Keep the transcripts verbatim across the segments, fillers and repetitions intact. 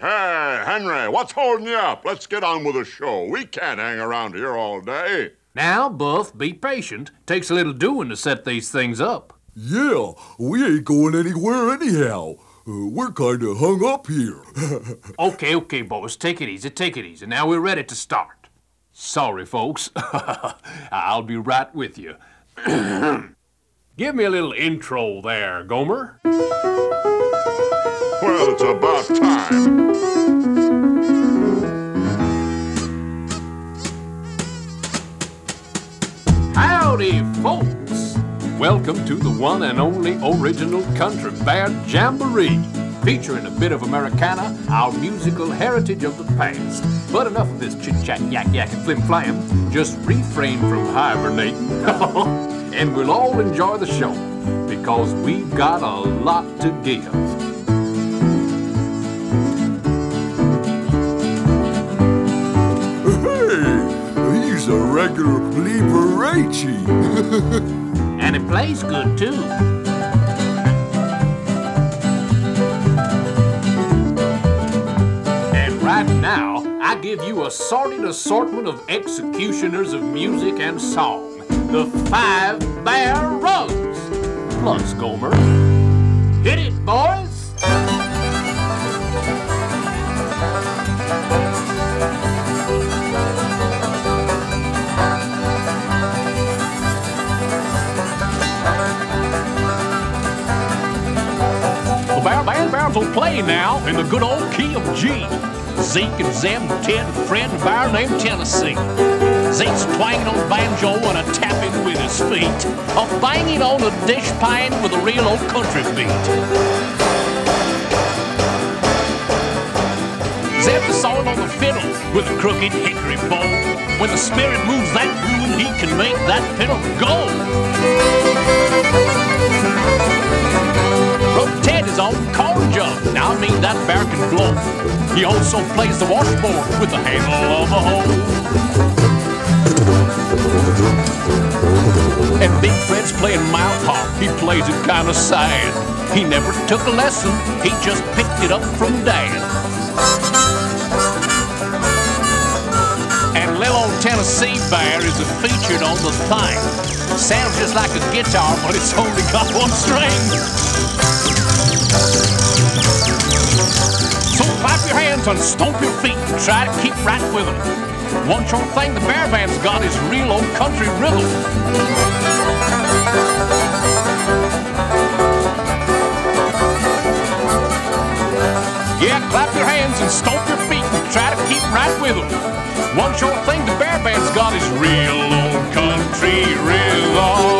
Hey, Henry, what's holding you up? Let's get on with the show. We can't hang around here all day. Now, Buff, be patient. Takes a little doing to set these things up. Yeah, we ain't going anywhere anyhow. Uh, we're kind of hung up here. Okay, okay, boys, take it easy, take it easy. Now we're ready to start. Sorry, folks. I'll be right with you. Give me a little intro there, Gomer. Well, it's about time. Howdy, folks. Welcome to the one and only original Country Bear Jamboree, featuring a bit of Americana, our musical heritage of the past. But enough of this chit-chat, yak-yak, and flim-flam. Just refrain from hibernating, and we'll all enjoy the show, because we've got a lot to give. Hey, he's a regular Liberace. And it plays good, too. And right now, I give you a sorted assortment of executioners of music and song. The Five Bear Rugs. Plus, Gomer. Hit it, boys! Bear Band Bears will play now in the good old key of G. Zeke and Zeb, Ted, and Fred, and a bear named Tennessee. Zeke's twanging on the banjo and a tapping with his feet, a banging on the dish pan with a real old country beat. Zeb is sawing on the fiddle with a crooked hickory bow. When the spirit moves that groove, he can make that fiddle go. Ted is on the corn jug. Now I mean that bear can blow. He also plays the washboard with the handle of a hoe. And Big Fred's playing mouth harp. He plays it kind of sad. He never took a lesson. He just picked it up from Dad. And little old Tennessee Bear is featured on the thing. Sounds just like a guitar, but it's only got one string. So clap your hands and stomp your feet and try to keep right with them. One short thing the bear band's got is real old country rhythm. Yeah, clap your hands and stomp your feet and try to keep right with them. One short thing the bear band's got is real old country rhythm.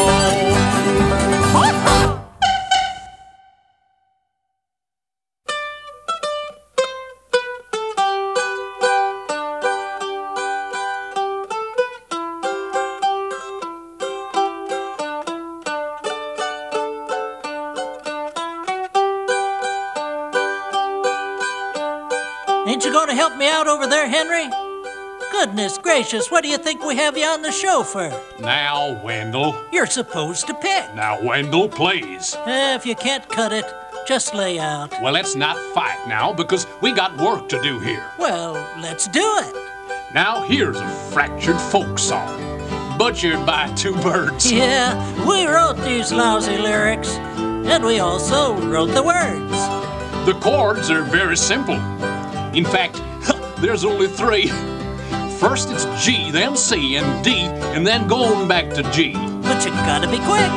Ain't you going to help me out over there, Henry? Goodness gracious, what do you think we have you on the show for? Now, Wendell. You're supposed to pick. Now, Wendell, please. Eh, if you can't cut it, just lay out. Well, let's not fight now, because we got work to do here. Well, let's do it. Now, here's a fractured folk song, butchered by two birds. Yeah, we wrote these lousy lyrics, and we also wrote the words. The chords are very simple. In fact, there's only three. First it's G, then C, and D, and then going back to G. But you gotta be quick.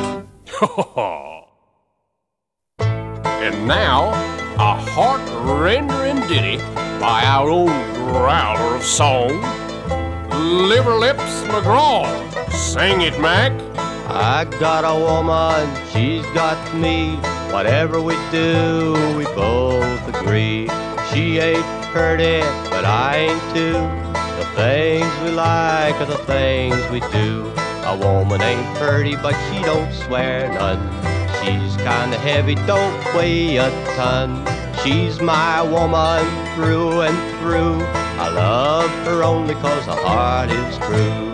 And now, a heart-rendering ditty by our own growler of song, Liver Lips McGraw. Sing it, Mac. I got a woman, she's got me. Whatever we do, we both agree. She ain't pretty, but I ain't too. The things we like are the things we do. A woman ain't pretty, but she don't swear none. She's kinda heavy, don't weigh a ton. She's my woman through and through. I love her only 'cause her heart is true.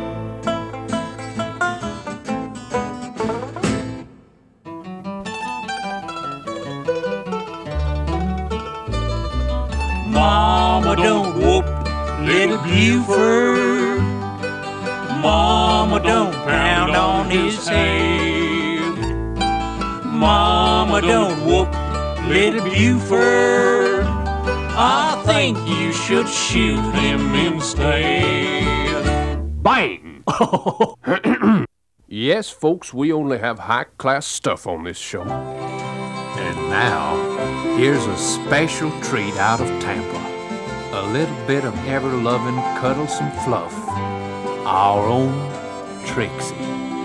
Mama, don't whoop little Buford. Mama, don't pound on his head. Mama, don't whoop little Buford. I think you should shoot him instead. Bang! Yes, folks, we only have high-class stuff on this show. And now, here's a special treat out of Tampa. A little bit of ever-loving cuddlesome fluff. Our own Trixie.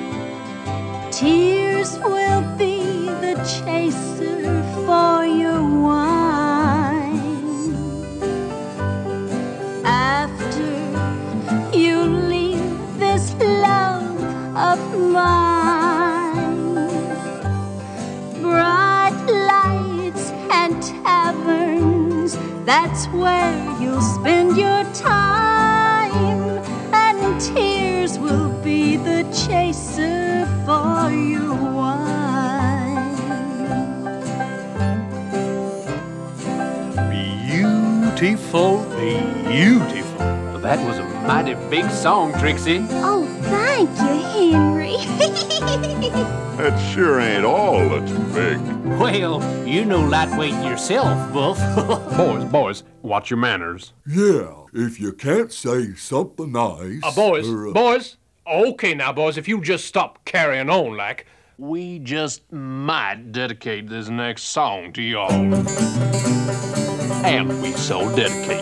Tears will be the chaser for your wine. After you leave this love of mine, bright lights and taverns, that's where you'll spend your time, and tears will be the chaser for your wine. Beautiful, beautiful. That was a mighty big song, Trixie. Oh, thank you, Henry. That sure ain't all that's big. Well, you know lightweight yourself, Buff. Boys, boys, watch your manners. Yeah, if you can't say something nice... Uh, boys, or, uh, boys. Okay now, boys, if you just stop carrying on like... We just might dedicate this next song to y'all. And we so dedicate.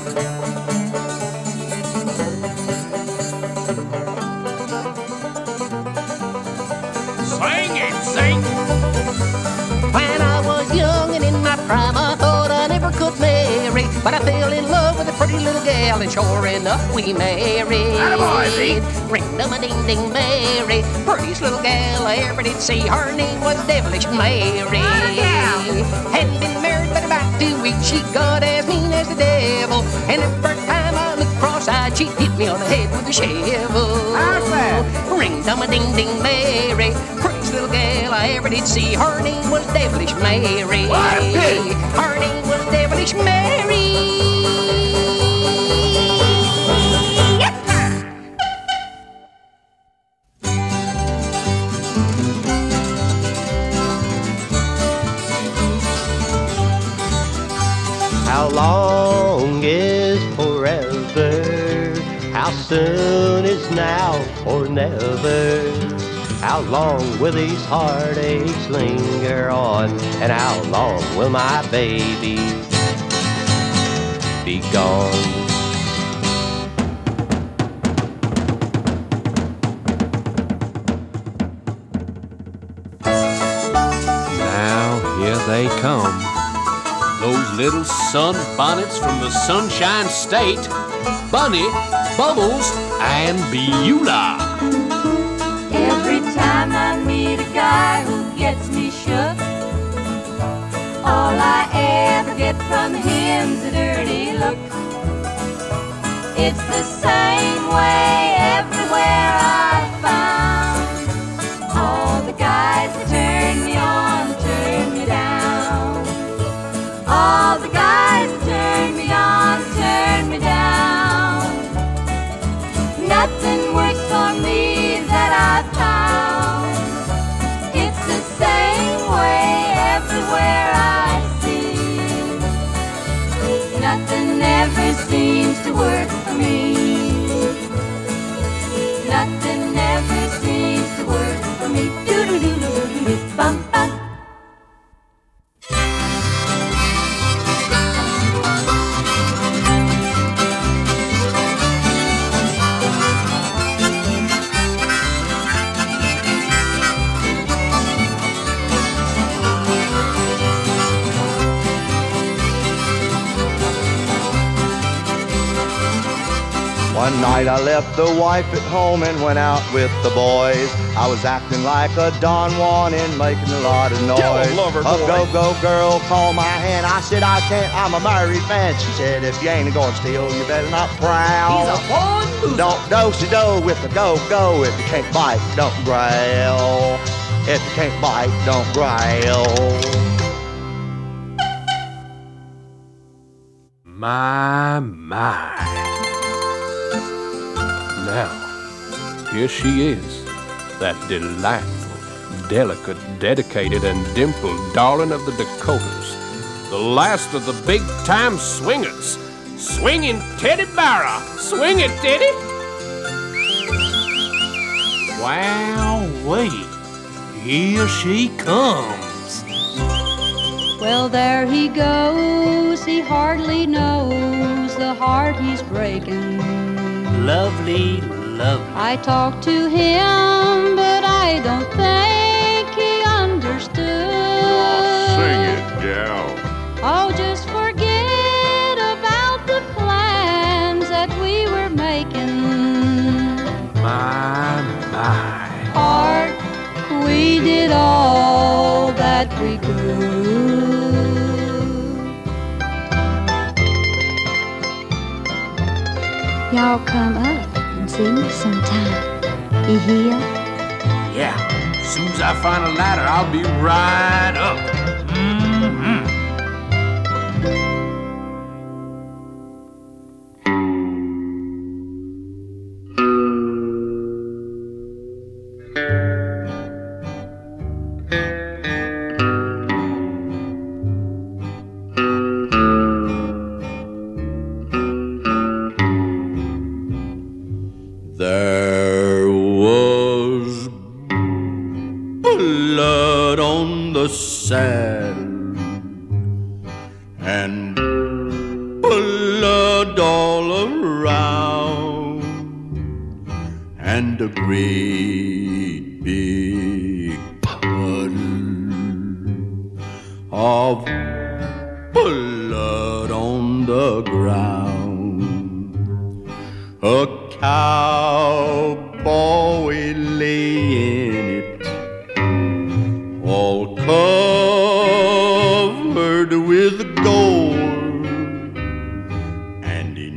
Sing it, sing! When I was young and in my prime, I thought I never could marry, but I fell in love with a pretty little gal, and sure enough we married. Attaboy, Ring-dum-a-ding-ding Mary, prettiest little gal I ever did see. Her name was Devilish Mary. Hadn't been married but about two weeks, she got as mean as the devil, and every time I looked cross-eyed, she'd hit me on the head with a shovel. Ring-dum-a-ding-ding Mary, prettiest little gal I ever did see. Her name was Devilish Mary. Her name was Devilish Mary. How long is forever? How soon is now or never? How long will these heartaches linger on? And how long will my baby be gone? Now here they come. Those little sunbonnets from the Sunshine State. Bunny, Bubbles, and Beulah. Every time I meet a guy who gets me shook, all I ever get from him's a dirty look. It's the same way everywhere I've found. All the guys that turn me on turn me down. All the guys that turn me on turn me down. Nothing works for me that I've found. It's the same way everywhere I see. Nothing ever seems to work for me. Nothing ever seems to work for me. Do-do-do-do-do-do, bum bum. One night I left the wife at home and went out with the boys. I was acting like a Don Juan and making a lot of noise. Tell 'em, lover boy. A go-go girl called my hand. I said, I can't, I'm a married man. She said, if you ain't going to steal, you better not prowl. He's a born loser. Don't do-si-do with the go-go. If you can't bite, don't growl. If you can't bite, don't growl. My, my. Now, here she is, that delightful, delicate, dedicated, and dimpled darling of the Dakotas, the last of the big-time swingers. Swinging Teddy Barra. Swing it, Teddy. Wowee, here she comes. Well, there he goes, he hardly knows the heart he's breaking. Lovely, lovely. I talked to him, but I don't think he understood. Oh, sing it, gal. Oh, just forget about the plans that we were making. My, my. Heart, we did all that we could. Y'all come up and see me sometime. You hear? Yeah, as soon as I find a ladder, I'll be right up. Mm-hmm. There was blood on the sand and blood all around and a great big puddle of blood on the ground. A cowboy lay in it, all covered with gold, and he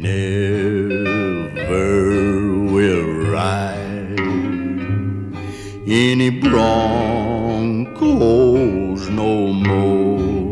never will ride any broncos no more.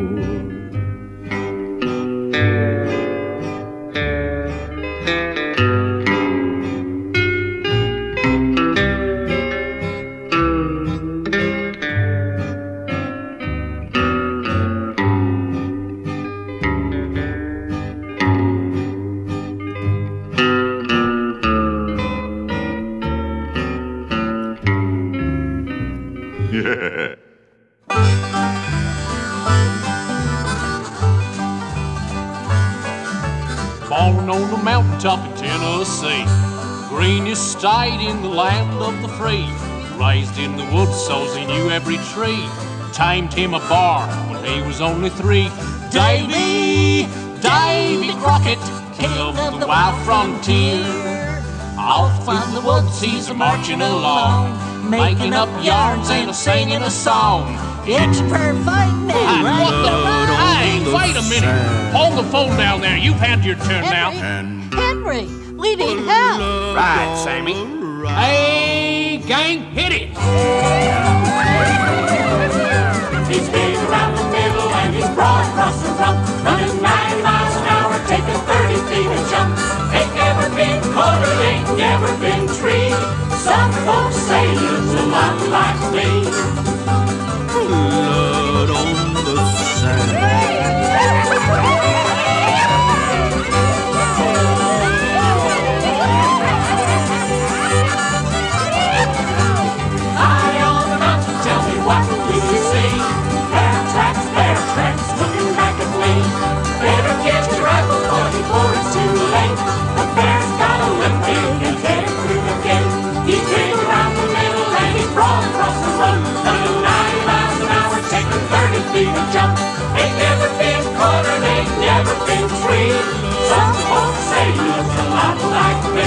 Yeah. Born on the mountaintop in Tennessee, greenest state in the land of the free. Raised in the woods, so he knew every tree. Tamed him a bar when he was only three. Davy, Davy Crockett, king of the wild frontier. Off in the woods he's a marching along, making up yarns and a singing a song. It's perfect now. Hey, right what the? there. Hey, wait a minute. Hold the phone down there. You've had your turn now. Henry, we need help. Right, Sammy. Hey, gang, hit it. He's big around the middle and he's broad across the rump, running ninety miles an hour, taking thirty feet a jump. Ain't never been quartered, ain't never been treed. Some folks say he looks a lot like me. Blood on the sand. High on the mountain, tell me what do you see? Bear tracks, bear tracks, looking back at me. Better get your rifle, boy, before it's too late. The bear's got a limp, big and headed through the gate. He's big around the middle and he's broad across the road, running ninety miles an hour, taking thirty feet a jump. Ain't never been cornered, ain't never been treed. Some folks say he looks a lot like me.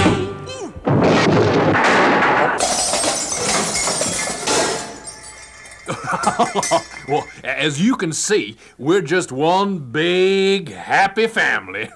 Well, as you can see, we're just one big happy family.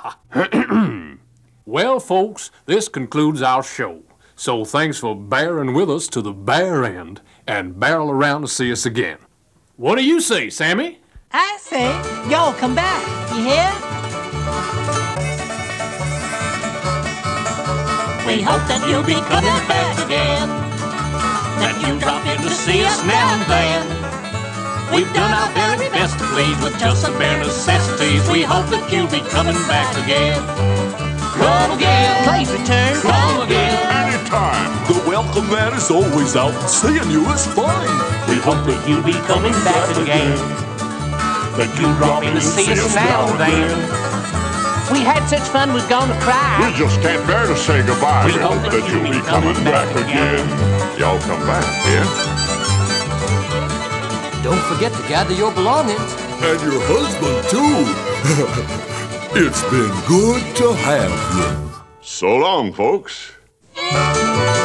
Well, folks, this concludes our show. So thanks for bearing with us to the bare end and barrel around to see us again. What do you say, Sammy? I say, y'all come back. You hear? We hope that you'll be coming back again, that you drop in to see us now and then. We've done our very best to please with just the bare necessities. We hope that you'll be coming back again. Come again, Please return. come again. Anytime. The welcome mat is always out, and seeing you is fine. We hope that you'll be coming back again, That you drop in to see us now and then. We had such fun, we're gonna We cry. just can't bear to say goodbye. We We hope that you'll be coming back again. Y'all come back, yeah? Don't forget to gather your belongings. And your husband, too. It's been good to have you. So long, folks.